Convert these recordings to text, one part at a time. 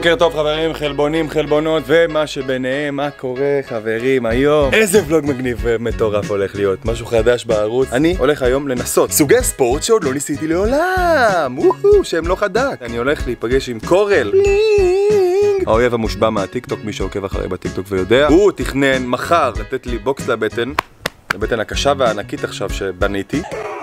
בוקר טוב חברים, חלבונים, חלבונות ומה שביניהם. מה קורה חברים היום? איזה ולוג מגניב ומטורף הולך להיות, משהו חדש בערוץ. אני הולך היום לנסות סוגי ספורט שעוד לא ניסיתי לעולם, שהם לא חדק. אני הולך להיפגש עם קורל, האויב המושבע מהטיקטוק. מי שעוקב אחרי בטיקטוק ויודע, הוא תכנן מחר לתת לי בוקס לבטן, הבטן הקשה והענקית עכשיו שבניתי.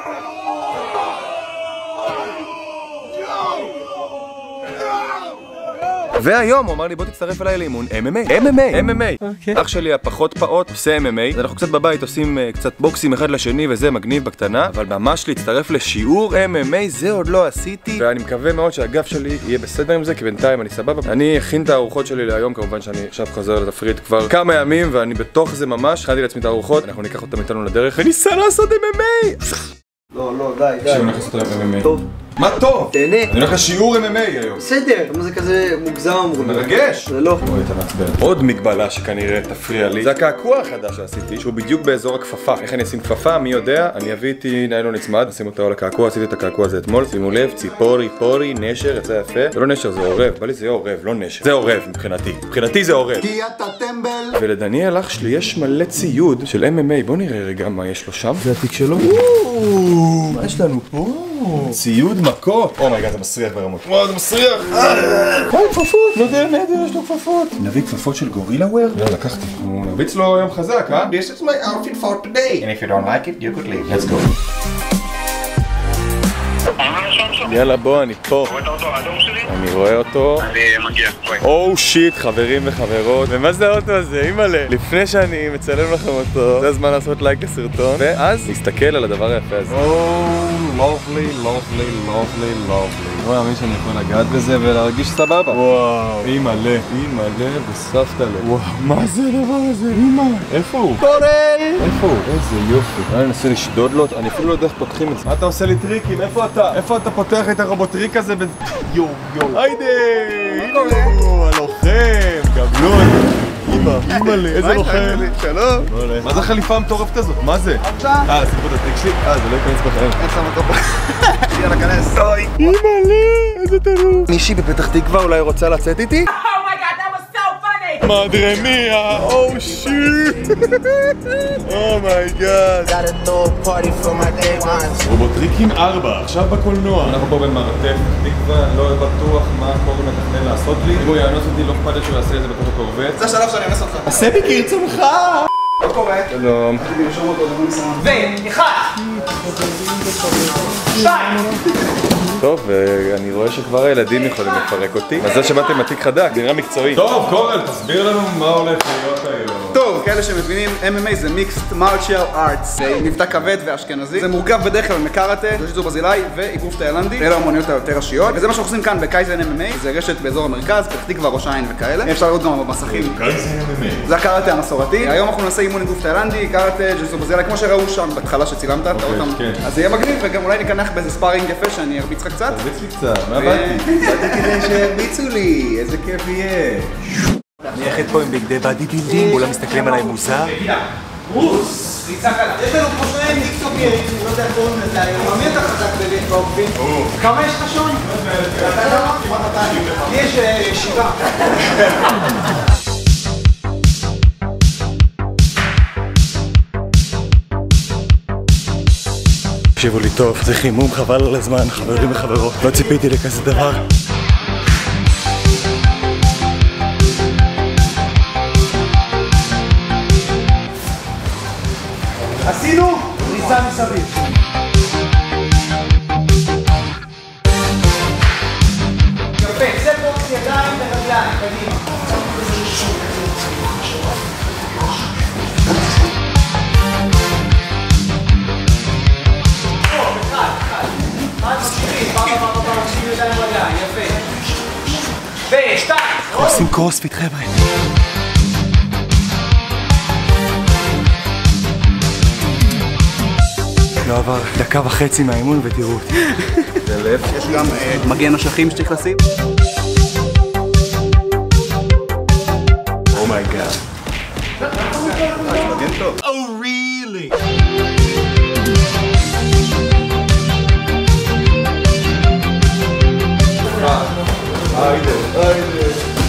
והיום הוא אמר לי בוא תצטרף אליי לאימון MMA. אח שלי הפחות פעוט עושה MMA, אז אנחנו קצת בבית עושים קצת בוקסים אחד לשני וזה מגניב בקטנה, אבל ממש להצטרף לשיעור MMA זה עוד לא עשיתי, ואני מקווה מאוד שהגב שלי יהיה בסדר עם זה, כי בינתיים אני סבבה. אני אכין את הארוחות שלי להיום, כמובן שאני עכשיו חוזר לתפריט כבר כמה ימים ואני בתוך זה ממש. הכנתי לעצמי את הארוחות, אנחנו ניקח אותם איתנו לדרך וניסה לעשות MMA. לא, די. שאני הולך לעשות MMA. טוב. מה טוב? תהנה. אני הולך לשיעור MMA היום. בסדר, למה זה כזה מוגזם אמרו? מרגש. זה לא. בואי אתה מעצבן. עוד מגבלה שכנראה תפריע לי זה הקעקוע החדש שעשיתי, שהוא בדיוק באזור הכפפה. איך אני אשים כפפה? מי יודע? אני אביא איתי ניילון נצמד, נשים אותו על הקעקוע. עשיתי את הקעקוע הזה אתמול, שימו לב, ציפורי, פורי, נשר, יצא יפה. זה לא נשר, זה עורב. בא לי זה יהיה עורב, לא נשר. זה עורב מבחינתי זה עורב. כי אתה טמבל. ולדניאל אח שלי יש מלא ציוד של MMA. בוא נראה רגע מה יש לו שם. זה התיק שלו. מה יש לנו פה? ציוד מכות. אומייגאד, זה מסריח ברמות. וואו, זה מסריח. כפפות, נדר, יש לו כפפות. נביא כפפות של גורילה וויר? לא, לקחתי. הוא נרביץ לו יום חזק, אה? This is my outfit for today. And if you don't like it, you could leave. Let's go. יאללה בוא, אני פה. רואה את האוטו האדום שלי? אני רואה אותו. אני מגיע, ביי. או שיט, חברים וחברות. ומה זה האוטו הזה? אימא'לה. לפני שאני מצלם לכם אותו, זה הזמן לעשות לייק לסרטון, ואז להסתכל על הדבר היפה הזה. lovely. לא מאמין שאני יכול לגעת בזה ולהרגיש סבבה. וואו, אימא'לה וסבתא לה. וואו, מה זה הדבר הזה? אימא, איפה הוא? קורל! איפה הוא? איזה יופי. אני אנסה לשדוד לו, אני אפילו לא יודע איך פותחים את זה. מה אתה עושה לי טריקים? איפה אתה? איפה אתה פותח את הרובוטריק הזה? יו. היידה! הלוחם! גבלון! אימא'לה, איזה לוחם! שלום! מה זה החליפה המטורפת הזאת? מה זה? סליחה את הטריק שלי? זה לא ייכנס בחיים. אין שם אותו פה. יאללה, כנס. אוי. אימא'לה, איזה טירוף. מישהי בפתח תקווה אולי רוצה לצאת איתי? מדרה מיה, שיט. אומייגאד. רובוטריקים 4, עכשיו בקולנוע. אנחנו פה במרתף תקווה, לא בטוח מה קוראים מתכנן לעשות לי. אם הוא יאנוס אותי, לא אכפת לי שהוא יעשה את זה בתוך הקורבט. זה השלב שאני אנס אותך. עשה בי כרצונך. מה קורה? שלום. רציתי לרשום אותו, זה לא ניסה. אחד! שתיים! טוב, ואני רואה שכבר הילדים יכולים לפרק אותי. מזל שבאתם עתיק חדק, זה נראה מקצועי. טוב, קורל, תסביר לנו מה הולך להיות היום. טוב, כאלה שמבינים, MMA זה Mixed Martial Arts. זה מבטא כבד ואשכנזי. זה מורכב בדרך כלל מקראטה, ג'ו-ג'יטסו ברזילאי ואיגוף תאילנדי. אלה האמנויות היותר ראשיות. וזה מה שאנחנו עושים כאן בקייזן MMA. זה רשת באזור המרכז, פתח תקווה, ראש העין וכאלה. אפשר לראות גם במסכים. קייזן MMA. זה הקראטה המסורתי. היום אנחנו נעשה אימון איגוף תאילנדי, קראטה, ג'ו-ג'יטסו ברזילאי, כמו שראו שם בהתחלה שצילמת. אז זה יהיה מגניב, וגם אולי ניכנס באיזה ספארינג יפה שאני ארביץ לך קצת. תרביץ לי קצת, מה באתי? באתי כדי שירביצו לי, איזה כיף יהיה. אני יחד פה עם בגדי בדי בילדים, כולם מסתכלים עליי מוזר. רוס! ריצה קלה. יש לנו פה שני טיקטוקרים, לא יודע איך קוראים לזה היום. מי אתה חזק באופן? כמה יש לך שון? אתה יודע מה? כמעט 200. יש 7. תקשיבו לי טוב, זה חימום חבל על הזמן, חברים וחברות. לא ציפיתי לכזה דבר. עשינו ריצה מסביב. יפה, זה בוקס ידיים ורגליים, קדימה. עושים קרוספיט חבר'ה. לא עבר דקה וחצי מהאימון ותראו אותי. זה לב. יש גם מגן אשכים שצריך לשים. אומייגאד. מגן טוב. Oh really? היידה.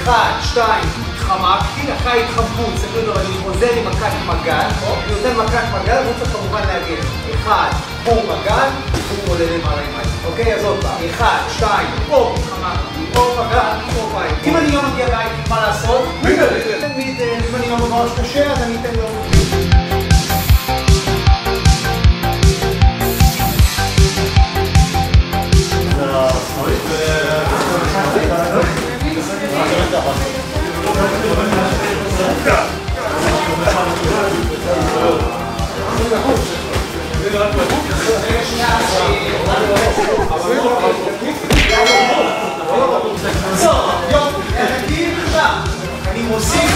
1, 2, התחמקתי, אחרי ההתחמקות, צריך לדבר, אני חוזר עם מכת מגל, אני נותן מכת מגל, והוא צריך כמובן להגן. 1, פה מגל, הוא עולה למעלה עם מים. אוקיי, אז עוד פעם. 1, 2, או התחמקתי, או מגל, או בית. אם אני לא מגיע בית, מה לעשות? תמיד, אם אני לא ממש קשה, אז אני אתן לו... אני מוסיף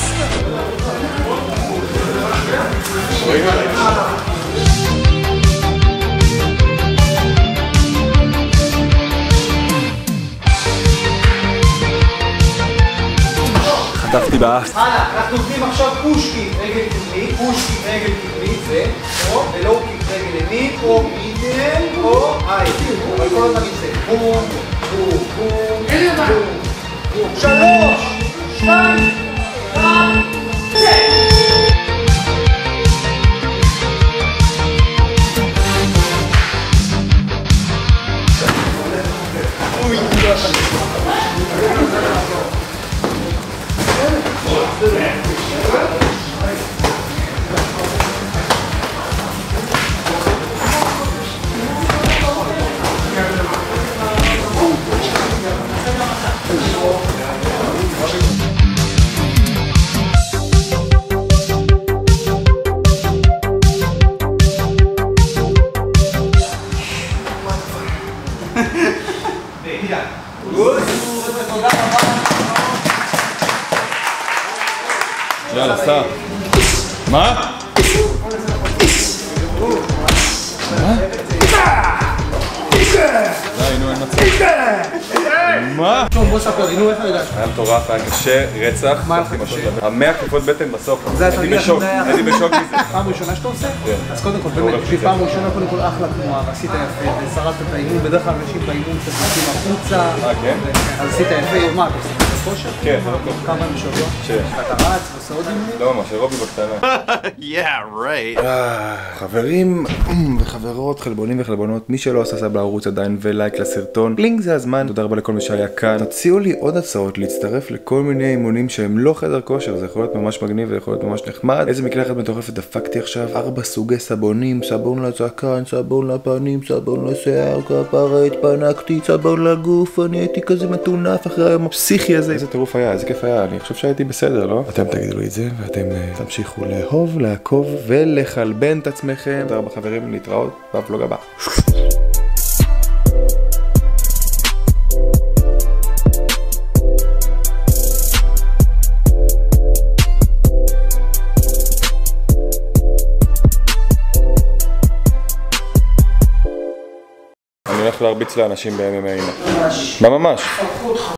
חטפתי באף. הלאה, אנחנו עובדים עכשיו פושקיק רגל קדמית, פושקיק רגל קדמית זה, ולואו קיק רגל ימין, או מידל, או היי, אבל כל הזמן עם זה, בום, בום, בום, בום, בום, 3, 2, 1, זה! יאללה, סע. מה? די, נו, אין מצב. מה? טוב, בוא ספר לי, נו, איך הגעת? היה מטורף, היה קשה, רצח. מה היה לך קשה? 100 כיפות בטן בסוף. הייתי בשוק, הייתי בשוק מזה. פעם ראשונה שאתה עושה? כן. אז קודם כל, באמת, בשביל פעם ראשונה, קודם כל אחלה תנועה, ועשית יפה, ושרדת את האימון, בדרך כלל אנשים באימון קצת יוצאים החוצה. כן? אז עשית יפה, מה, אתה עושה את כושר? כן, זה לא טוב. כמה ימים בשבוע? 6. ואתה רץ, ועושה עוד אימונים? לא ממש, אירובי בקטנה. חברים וחברות, חלבונים וחלבונות, מי שלא עשה סאב לערוץ עדיין ולייק לסרטון, לינק זה הזמן. תודה רבה לכל מי שהיה כאן. תציעו לי עוד הצעות להצטרף לכל מיני אימונים שהם לא חדר כושר, זה יכול להיות ממש מגניב ויכול להיות ממש נחמד. איזה מקלחת מטורפת דפקתי עכשיו, 4 סוגי סבונים, סבון לזקן, סבון לפנים, סבון לשיער, כפרה התפנקתי, סבון לגוף, אני הייתי כזה מטונף אחרי היום הפסיכי הזה. איזה טירוף היה, איזה כיף היה, אני חושב שהייתי בסדר, לא? אתם תגידו לי את זה ואתם תמשיכו לאהוב, לעקוב ולחלבן את עצמכם. תודה רבה חברים, להתראות בפלוג הבא. אני הולך להרביץ לאנשים ב-MMA. ממש.